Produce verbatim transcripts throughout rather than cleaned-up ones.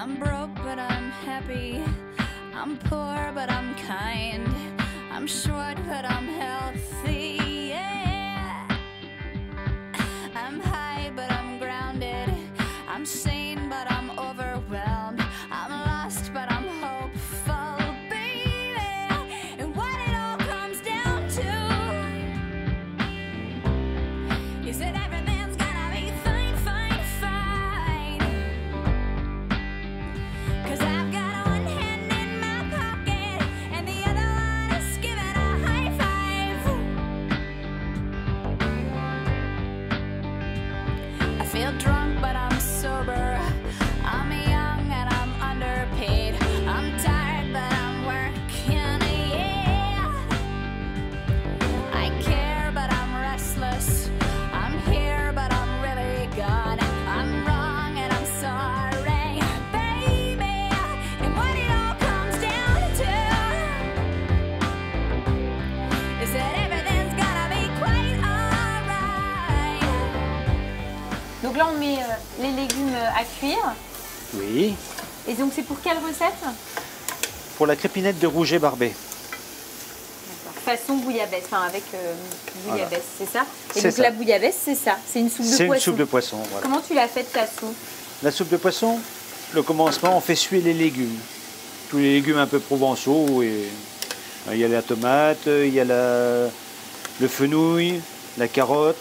I'm broke but I'm happy. I'm poor but I'm kind. I'm short but I'm healthy. Yeah. I'm high but I'm grounded. I'm sane but I'm overwhelmed. I'm lost but I'm hopeful, baby. And what it all comes down to is that everything's gonna be fine, fine, fine. 'Cause I've got one hand in my pocket and the other one is giving a high five. I feel drunk but I'm sober. I'm young and I'm underpaid. I'm tired but I'm working, yeah. I care but I'm restless. I'm here but I'm really gone. I'm wrong and I'm sorry, baby. And what it all comes down to is that everything's gonna be quite alright. Donc là, on met euh, les légumes à cuire. Oui. Et donc, c'est pour quelle recette? Pour la crépinette de rouget barbé. Façon bouillabaisse, enfin avec euh, bouillabaisse, Voilà. c'est ça? Et C'est donc ça. la bouillabaisse, c'est ça? C'est une soupe de C'est une poisson? soupe de poisson, voilà. Comment tu l'as faite, ta soupe? La soupe de poisson, le commencement, on fait suer les légumes. Tous les légumes un peu provençaux. Et, il y a la tomate, il y a la, le fenouil, la carotte.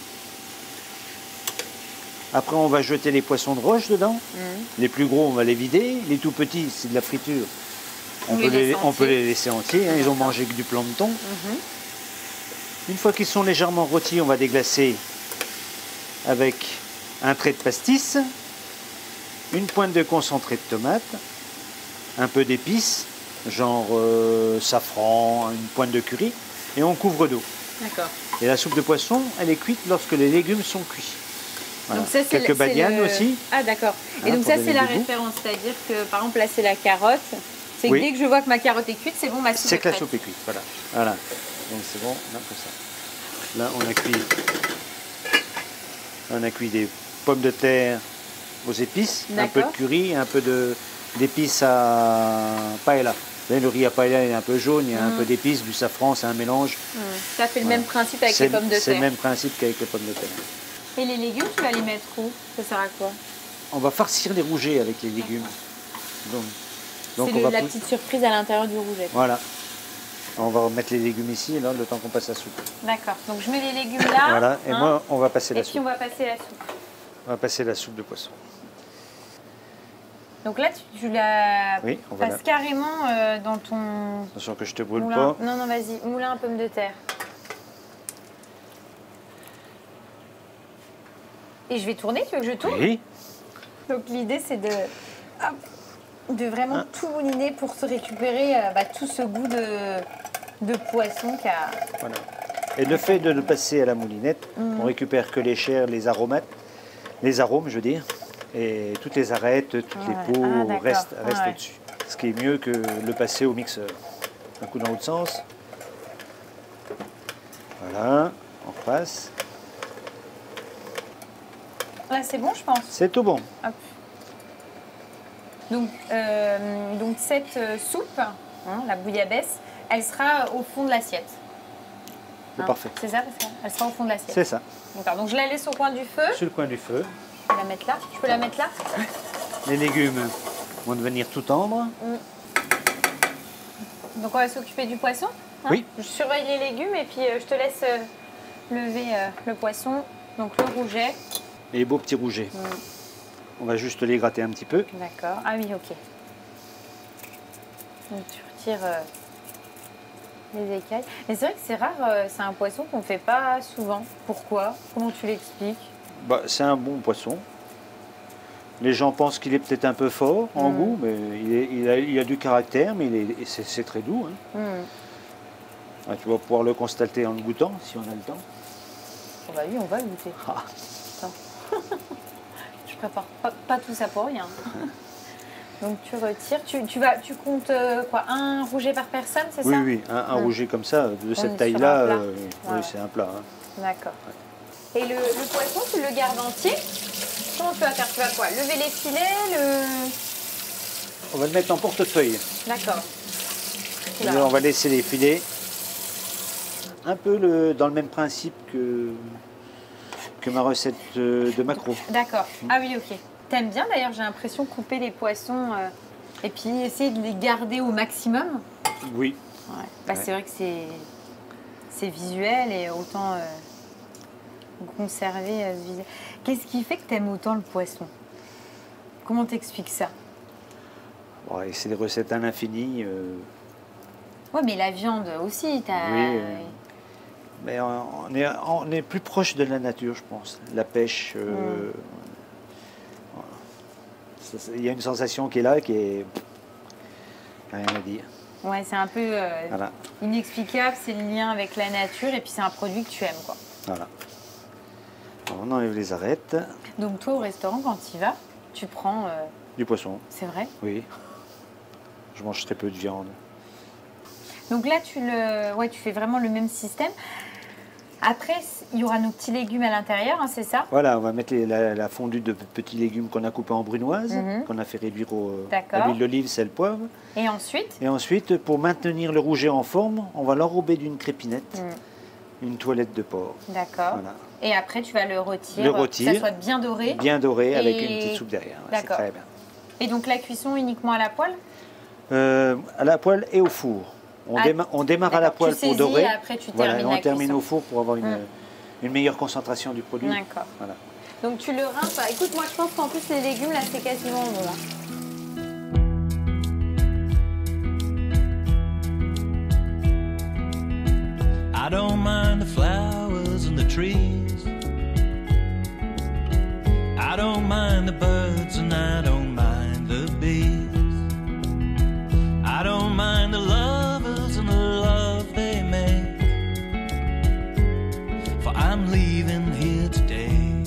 Après, on va jeter les poissons de roche dedans. Mmh. Les plus gros, on va les vider. Les tout petits, c'est de la friture. On, On peut les les, laisse on peut entiers. les laisser entiers. Hein, ils ont mangé que du plancton. Mmh. Une fois qu'ils sont légèrement rôtis, on va déglacer avec un trait de pastis, une pointe de concentré de tomate, un peu d'épices, genre euh, safran, une pointe de curry, et on couvre d'eau. D'accord. Et la soupe de poisson, elle est cuite lorsque les légumes sont cuits. Voilà. Donc ça, c'est Quelques le- c'est badianes le- aussi. Ah d'accord. Et Hein, donc pour ça, donner c'est la du goût. référence, c'est-à-dire que par exemple là, c'est la carotte. C'est que Oui. dès que je vois que ma carotte est cuite, c'est bon, ma soupe C'est est que la prête. soupe est cuite, voilà. Voilà. Donc c'est bon, là, comme ça. Là, on a cuit, on a cuit des pommes de terre aux épices, un peu de D'accord. curry, un peu de d'épices à paella. Vous savez, le riz à paella il est un peu jaune, il y a un Mm. peu d'épices, du safran, c'est un mélange. Mmh. Ça fait le Voilà. même principe avec C'est les pommes de c'est le terre. même principe qu'avec les pommes de terre. Et les légumes, tu vas les mettre où? Ça sert à quoi? On va farcir les rougets avec les légumes. Donc, donc C'est on le- va la pou- petite surprise à l'intérieur du rouget. Voilà. On va remettre les légumes ici, là, le temps qu'on passe la soupe. D'accord. Donc je mets les légumes là. Voilà. Et hein, moi, on va passer et la puis soupe. on va passer la soupe. On va passer la soupe de poisson. Donc là, tu, tu la Oui, on va passes la- carrément euh, dans ton Attention que je te brûle moulin. pas. Non, non, vas-y, moulin à pommes de terre. Et je vais tourner, tu veux que je tourne? Oui. Donc l'idée, c'est de, hop, de vraiment Ah. tout mouliner pour se récupérer euh, bah, tout ce goût de, de poisson qu'il y a. Voilà. Et le fait de le passer à la moulinette, Mhm. on récupère que les chairs, les aromates, les arômes, je veux dire, et toutes les arêtes, toutes Ouais. les peaux Ah, d'accord. restent, restent Ouais. dessus. Ce qui est mieux que le passer au mixeur. Un coup dans l'autre sens. Voilà, on repasse. Là, c'est bon, je pense. C'est tout bon. Hop. Donc, euh, donc cette euh, soupe, hein, la bouillabaisse, elle sera au fond de l'assiette. C'est Hein, parfait. C'est ça, c'est ça. Elle sera au fond de l'assiette. C'est ça. D'accord. Donc je la laisse au coin du feu. Sur le coin du feu. Je vais la mettre là. Je peux la mettre là? Les légumes vont devenir tout tendres. Donc on va s'occuper du poisson. hein. Oui. Je surveille les légumes et puis euh, je te laisse euh, lever euh, le poisson. Donc le rouget. Et les beaux petits rougets. Mm. On va juste les gratter un petit peu. D'accord. Ah oui, ok. Donc tu retires euh, les écailles. Mais c'est vrai que c'est rare, euh, c'est un poisson qu'on ne fait pas souvent. Pourquoi? Comment tu l'expliques? Bah, c'est un bon poisson. Les gens pensent qu'il est peut-être un peu fort en Mm. goût, mais il, est- il a, il a du caractère, mais il est- c'est c'est très doux. Hein. Hmm. Ah, tu vas pouvoir le constater en le goûtant, si on a le temps. Oh bah oui, on va le goûter. Ah. Attends. Je prépare pas, pas tout ça pour rien. Donc tu retires. Tu, tu, vas, tu comptes euh, quoi? Un rouget par personne, c'est Oui, ça? oui, un, un Mm. rouget comme ça, de est cette sur taille-là, un plat. euh, Ouais, ouais. oui, c'est un plat. Hein. D'accord. Et le, le poisson, tu le gardes entier? Comment tu vas faire? Tu vas quoi? Lever les filets, le... on va le mettre en portefeuille. D'accord. Et là, on va laisser les filets. Un peu le, dans le même principe que, que ma recette de, de maquereau. D'accord. Ah oui, ok. T'aimes bien d'ailleurs, j'ai l'impression, couper les poissons euh, et puis essayer de les garder au maximum. Oui. Ouais. Bah, Ouais. C'est vrai que c'est c'est visuel et autant euh, conserver euh, ce visuel. Qu'est-ce qui fait que t'aimes autant le poisson? Comment t'expliques ça? Ouais, c'est des recettes à l'infini. Euh, Ouais, mais la viande aussi, t'as... Oui, euh, mais on est, on est plus proche de la nature, je pense. La pêche, euh, Mm. voilà. Ça, ça- il y a une sensation qui est là, qui est rien à dire. Ouais, c'est un peu euh, Voilà, inexplicable, c'est le lien avec la nature et puis c'est un produit que tu aimes, quoi. voilà. Alors, on enlève les arêtes, Donc toi, au restaurant, quand tu y vas, tu prends... euh, du poisson, c'est vrai? oui. Je mange très peu de viande. Donc là, tu, le, ouais, tu fais vraiment le même système. Après, il y aura nos petits légumes à l'intérieur, hein, c'est ça? Voilà, on va mettre les- la, la fondue de petits légumes qu'on a coupés en brunoise, Mhm. qu'on a fait réduire au, D'accord. à l'huile d'olive, sel, poivre. Et ensuite? Et ensuite, pour maintenir le rouget en forme, on va l'enrober d'une crépinette, Mm. une toilette de porc. D'accord. Voilà. Et après, tu vas le rôtir, Le que rôtir. ça soit bien doré. Bien doré avec Et- une petite soupe derrière. Ouais, c'est D'accord. très bien. Et donc la cuisson uniquement à la poêle? Euh, à la poêle et au four. On, Ah, déma- on démarre à la d'accord. poêle Tu pour saisis dorer. et après tu Voilà, termines et on la termine cuisson. au four pour avoir une, Mm. une meilleure concentration du produit. D'accord. Voilà. Donc tu le rinces. Écoute, moi je pense qu'en plus les légumes là c'est quasiment bon. hein. I don't mind the flowers and the trees. I don't mind the birds and I don't mind the bees. I don't mind the lovers and the love they make. For I'm leaving here today.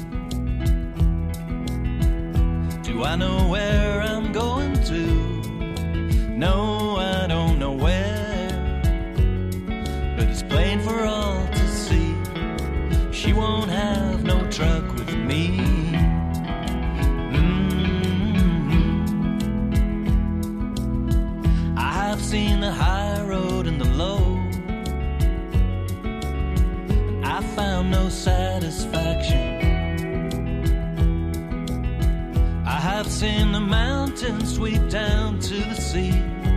Do I know where I'm going to? No, I don't know where, but it's plain for all to see. She won't have no truck with me. Mm-hmm. I have seen the high road and the low, and I found no satisfaction. I have seen the mountains sweep down to the sea.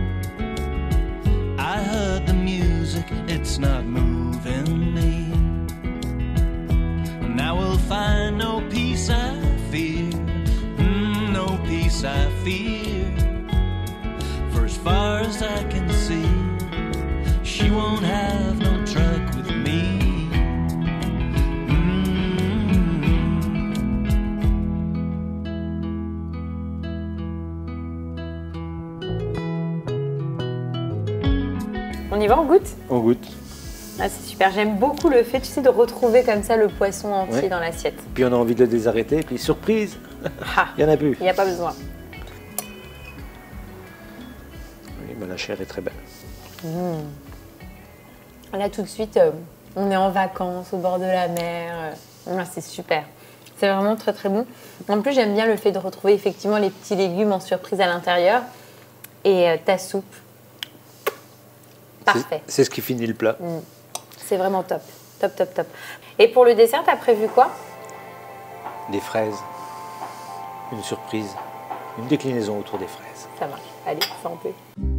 I heard the music, it's not moving me. And I will find no peace I fear, mm, no peace I fear. For as far as I can see, she won't have no truck with me. On y va, on goûte? On goûte. Ah, c'est super. J'aime beaucoup le fait, tu sais, de retrouver comme ça le poisson entier Ouais. dans l'assiette. Puis on a envie de le désarrêter. Puis surprise, Ah, il n'y en a plus. il n'y a pas besoin. Oui, mais la chair est très belle. Là, tout de suite, euh, on est en vacances, au bord de la mer. euh, ah, c'est super. C'est vraiment très, très bon. En plus, j'aime bien le fait de retrouver effectivement les petits légumes en surprise à l'intérieur. Et euh, ta soupe. Parfait. C'est- C'est ce qui finit le plat. C'est vraiment top. Top, top, top. Et pour le dessert, t'as prévu quoi? Des fraises. Une surprise. Une déclinaison autour des fraises. Ça marche. Allez, ça en peut.